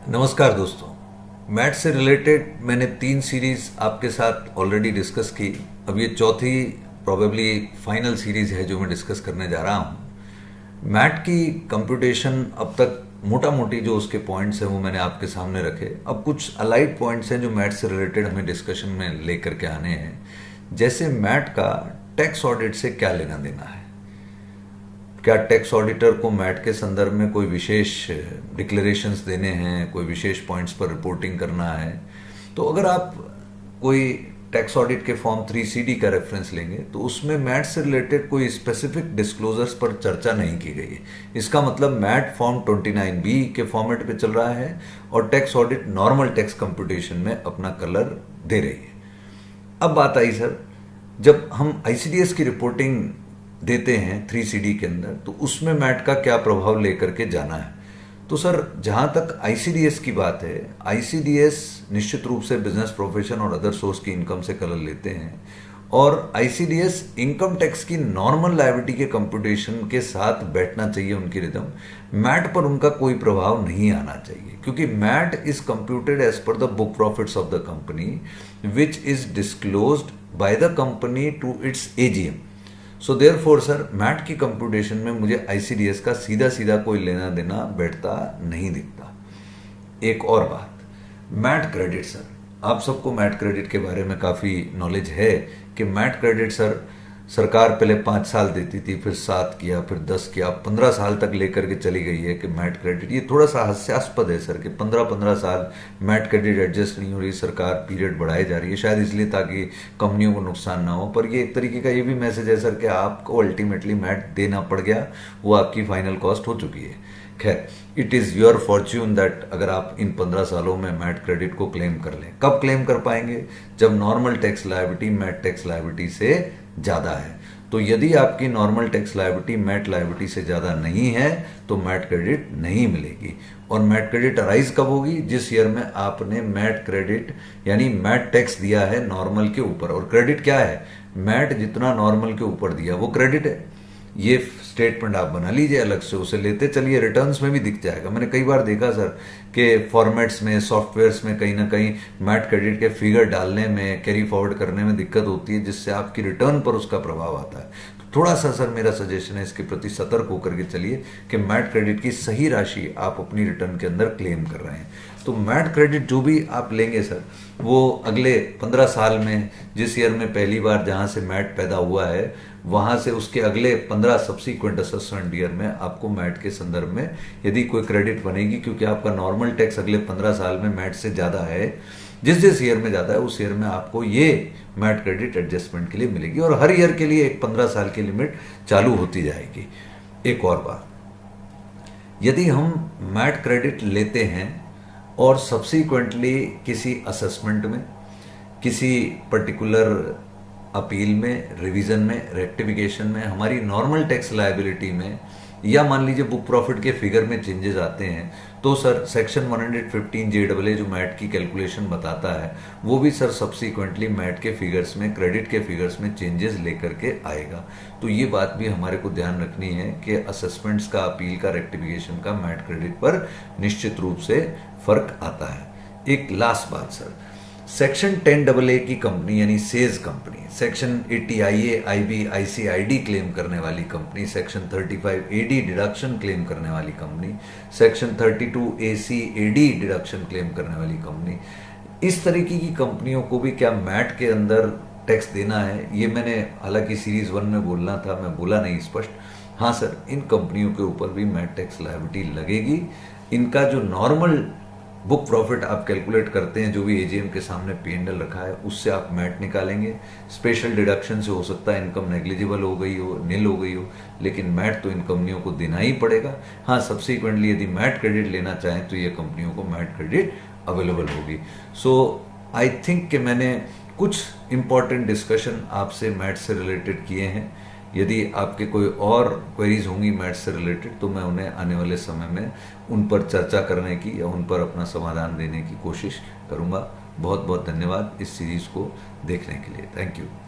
नमस्कार दोस्तों, मैथ से रिलेटेड मैंने 3 सीरीज आपके साथ ऑलरेडी डिस्कस की। अब ये चौथी प्रोबेबली फाइनल सीरीज है जो मैं डिस्कस करने जा रहा हूँ। मैथ की कंप्यूटेशन अब तक मोटा मोटी जो उसके पॉइंट्स हैं वो मैंने आपके सामने रखे। अब कुछ अलाइड पॉइंट्स हैं जो मैथ से रिलेटेड हमें डिस्कशन में लेकर के आने हैं। जैसे मैथ का टैक्स ऑडिट से क्या लेना देना है, क्या टैक्स ऑडिटर को मैट के संदर्भ में कोई विशेष डिक्लेरेशंस देने हैं, कोई विशेष पॉइंट्स पर रिपोर्टिंग करना है। तो अगर आप कोई टैक्स ऑडिट के फॉर्म 3CD का रेफरेंस लेंगे तो उसमें मैट से रिलेटेड कोई स्पेसिफिक डिस्क्लोजर्स पर चर्चा नहीं की गई है। इसका मतलब मैट फॉर्म 29B के फॉर्मेट पे चल रहा है और tax audit normal tax computation में अपना कलर दे रही है। अब बात आई सर, जब हम ICDS की रिपोर्टिंग देते हैं 3CD के अंदर तो उसमें मैट का क्या प्रभाव लेकर के जाना है। तो सर जहां तक ICDS की बात है, ICDS निश्चित रूप से बिजनेस प्रोफेशन और अदर सोर्स की इनकम से कलर लेते हैं और ICDS इनकम टैक्स की नॉर्मल लायबिलिटी के कंप्यूटेशन के साथ बैठना चाहिए उनकी रिदम। मैट पर उनका कोई प्रभाव नहीं आना चाहिए क्योंकि MAT is computed as per the book profits of the company which is disclosed by the company to its AGM। So therefore sir MAT की कंप्यूटेशन में मुझे ICDS का सीधा सीधा कोई लेना देना बैठता नहीं दिखता। एक और बात, मैट क्रेडिट सर, आप सबको मैट क्रेडिट के बारे में काफी नॉलेज है कि मैट क्रेडिट सर सरकार पहले 5 साल देती थी, फिर 7 किया, फिर 10 किया, 15 साल तक लेकर के चली गई है कि मैट क्रेडिट। ये थोड़ा सा हास्यास्पद है सर कि 15-15 साल मैट क्रेडिट एडजस्ट नहीं हो रही, सरकार पीरियड बढ़ाई जा रही है, शायद इसलिए ताकि कंपनियों को नुकसान ना हो। पर ये एक तरीके का ये भी मैसेज है सर कि आपको अल्टीमेटली मैट देना पड़ गया, वो आपकी फाइनल कॉस्ट हो चुकी है। खैर, it is your fortune that अगर आप इन 15 सालों में मैट क्रेडिट को क्लेम कर लें। कब क्लेम कर पाएंगे? जब normal tax liability MAT tax liability से ज्यादा है। तो यदि आपकी normal tax liability MAT liability से ज्यादा नहीं है तो मैट क्रेडिट नहीं मिलेगी। और मैट क्रेडिट अराइज कब होगी? जिस ईयर में आपने मैट क्रेडिट यानी मैट टैक्स दिया है नॉर्मल के ऊपर। और क्रेडिट क्या है? मैट जितना नॉर्मल के ऊपर दिया वो क्रेडिट है। ये स्टेटमेंट आप बना लीजिए अलग से, उसे लेते चलिए, रिटर्न्स में भी दिख जाएगा। मैंने कई बार देखा सर कि फॉर्मेट्स में, सॉफ्टवेयर्स में कहीं ना कहीं मैट क्रेडिट के फिगर डालने में, कैरी फॉरवर्ड करने में दिक्कत होती है जिससे आपकी रिटर्न पर उसका प्रभाव आता है। तो थोड़ा सा सर मेरा सजेशन है इसके प्रति सतर्क होकर के चलिए कि मैट क्रेडिट की सही राशि आप अपनी रिटर्न के अंदर क्लेम कर रहे हैं। तो मैट क्रेडिट जो भी आप लेंगे सर वो अगले 15 साल में, जिस ईयर में पहली बार जहां से मैट पैदा हुआ है वहां से उसके अगले 15 सब्सिक्वेंट असेसमेंट ईयर में आपको मैट के संदर्भ में यदि कोई क्रेडिट बनेगी, क्योंकि आपका नॉर्मल टैक्स अगले 15 साल में मैट से ज्यादा है, जिस ईयर में ज्यादा है उस ईयर में आपको ये मैट क्रेडिट एडजस्टमेंट के लिए मिलेगी और हर ईयर के लिए एक 15 साल की लिमिट चालू होती जाएगी। एक और बात, यदि हम मैट क्रेडिट लेते हैं और सब्सिक्वेंटली किसी असेसमेंट में, किसी पर्टिकुलर अपील में, रिवीजन में, रेक्टिफिकेशन में, हमारी नॉर्मल टैक्स लायबिलिटी में, या मान लीजिए बुक प्रॉफिट के फिगर में चेंजेस आते हैं तो सर सेक्शन 115JAA जो मैट की कैलकुलेशन बताता है वो भी सर सब्सिक्वेंटली मैट के फिगर्स में, क्रेडिट के फिगर्स में चेंजेस लेकर के आएगा। तो ये बात भी हमारे को ध्यान रखनी है कि असेसमेंट्स का, अपील का, रेक्टिफिकेशन का मैट क्रेडिट पर निश्चित रूप से फर्क आता है। एक लास्ट बात सर, सेक्शन 10AA की कंपनी यानी SEZ company, section 80IA, IB, ICID claim करने वाली company, section 35AD deduction claim करने वाली company, section 32ACAD deduction claim करने वाली कंपनी, इस तरीके की कंपनियों को भी क्या मैट के अंदर टैक्स देना है? ये मैंने हालांकि सीरीज 1 में बोलना था, मैं बोला नहीं स्पष्ट। हाँ सर, इन कंपनियों के ऊपर भी मैट टैक्स लायबिलिटी लगेगी। इनका जो नॉर्मल बुक प्रॉफिट आप कैलकुलेट करते हैं, जो भी AGM के सामने P&L रखा है उससे आप मैट निकालेंगे। स्पेशल डिडक्शन से हो सकता है इनकम नेग्लिजिबल हो गई हो, निल हो गई हो, लेकिन मैट तो इन कंपनियों को देना ही पड़ेगा। हाँ, सब्सिक्वेंटली यदि मैट क्रेडिट लेना चाहें तो ये कंपनियों को मैट क्रेडिट अवेलेबल होगी। सो आई थिंक कि मैंने कुछ इंपॉर्टेंट डिस्कशन आपसे मैट से रिलेटेड किए हैं। यदि आपके कोई और क्वेरीज होंगी मैथ से रिलेटेड तो मैं उन्हें आने वाले समय में उन पर चर्चा करने की या उन पर अपना समाधान देने की कोशिश करूंगा। बहुत बहुत धन्यवाद इस सीरीज को देखने के लिए। Thank you.